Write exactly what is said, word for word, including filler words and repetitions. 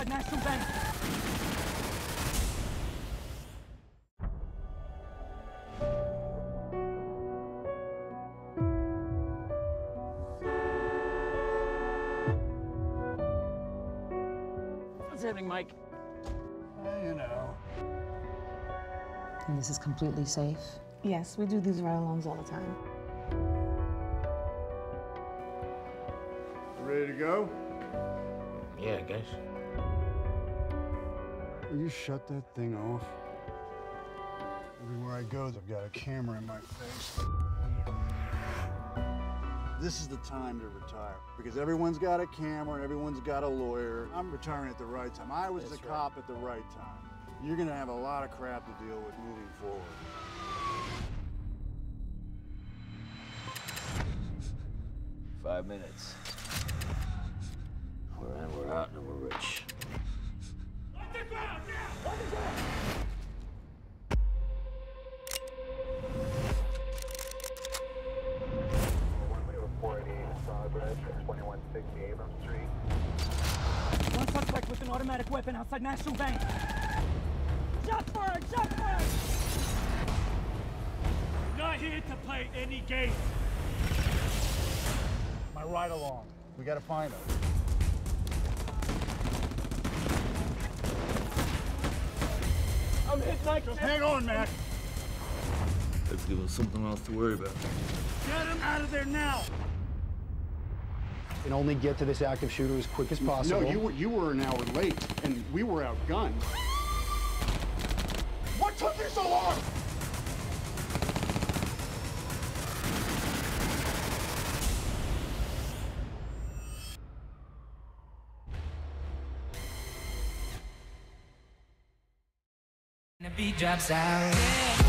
outside National Bank. What's happening, Mike? Uh, you know. And this is completely safe? Yes, we do these ride-alongs all the time. Ready to go? Yeah, I guess. Will you shut that thing off? Everywhere I go, they've got a camera in my face. This is the time to retire because everyone's got a camera and everyone's got a lawyer. I'm retiring at the right time. I was That's the right. cop at the right time. You're gonna have a lot of crap to deal with moving forward. Five minutes. We're in, we're out, and we're rich. On the ground, now! On the ground! twenty-one sixty Abrams Street. One suspect with an automatic weapon outside National Bank. Shots fired! Shots fired! We're not here to play any game. My ride along. We gotta find her. I'm hit, Mike. Just hang on, Mac. Let's give us something else to worry about. Get him out of there now! And only get to this active shooter as quick as possible. No, you were you were an hour late, and we were outgunned. What took you so long? The beat drops out.